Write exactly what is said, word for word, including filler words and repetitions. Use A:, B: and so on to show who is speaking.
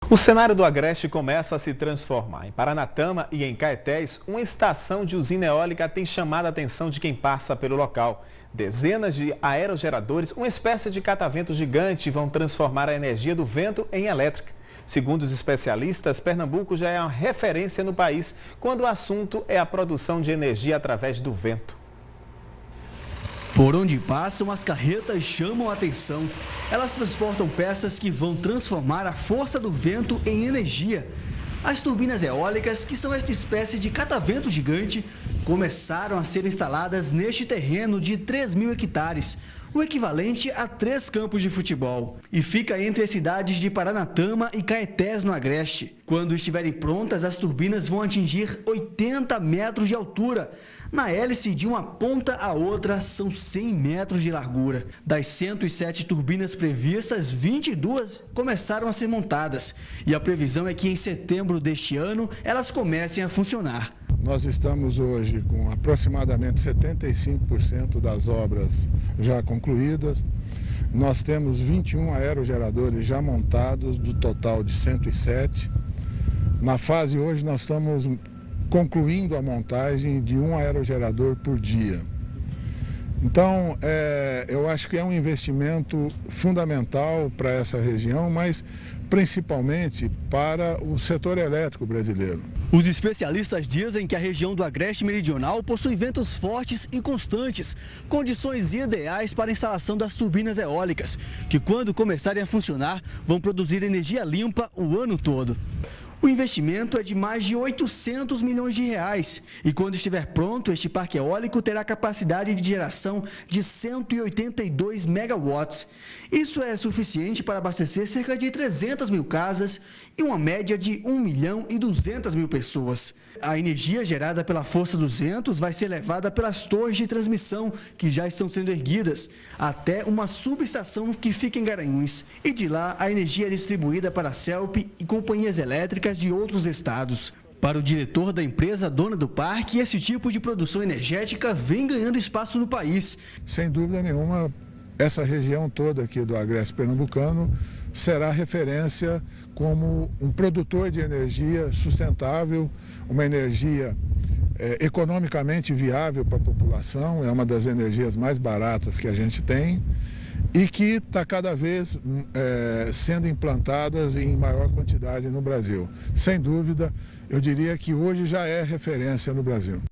A: O cenário do Agreste começa a se transformar. Em Paranatama e em Caetés, uma estação de usina eólica tem chamado a atenção de quem passa pelo local. Dezenas de aerogeradores, uma espécie de catavento gigante, vão transformar a energia do vento em elétrica. Segundo os especialistas, Pernambuco já é uma referência no país quando o assunto é a produção de energia através do vento.
B: Por onde passam, as carretas chamam a atenção. Elas transportam peças que vão transformar a força do vento em energia. As turbinas eólicas, que são esta espécie de catavento gigante, começaram a ser instaladas neste terreno de três mil hectares, o equivalente a três campos de futebol. E fica entre as cidades de Paranatama e Caetés, no Agreste. Quando estiverem prontas, as turbinas vão atingir oitenta metros de altura. Na hélice, de uma ponta à outra, são cem metros de largura. Das cento e sete turbinas previstas, vinte e duas começaram a ser montadas. E a previsão é que em setembro deste ano, elas comecem a funcionar.
C: Nós estamos hoje com aproximadamente setenta e cinco por cento das obras já concluídas. Nós temos vinte e um aerogeradores já montados, do total de cento e sete. Na fase hoje, nós estamos concluindo a montagem de um aerogerador por dia. Então, é, eu acho que é um investimento fundamental para essa região, mas principalmente para o setor elétrico brasileiro.
B: Os especialistas dizem que a região do Agreste Meridional possui ventos fortes e constantes, condições ideais para a instalação das turbinas eólicas, que quando começarem a funcionar, vão produzir energia limpa o ano todo. O investimento é de mais de oitocentos milhões de reais e quando estiver pronto, este parque eólico terá capacidade de geração de cento e oitenta e dois megawatts. Isso é suficiente para abastecer cerca de trezentas mil casas e uma média de um milhão e duzentas mil pessoas. A energia gerada pela força dos ventos vai ser levada pelas torres de transmissão que já estão sendo erguidas até uma subestação que fica em Garanhuns. E de lá, a energia é distribuída para a CELP e companhias elétricas de outros estados. Para o diretor da empresa dona do parque, esse tipo de produção energética vem ganhando espaço no país.
C: Sem dúvida nenhuma, essa região toda aqui do Agreste Pernambucano será referência como um produtor de energia sustentável, uma energia é, economicamente viável para a população, é uma das energias mais baratas que a gente tem e que está cada vez é, sendo implantadas em maior quantidade no Brasil. Sem dúvida, eu diria que hoje já é referência no Brasil.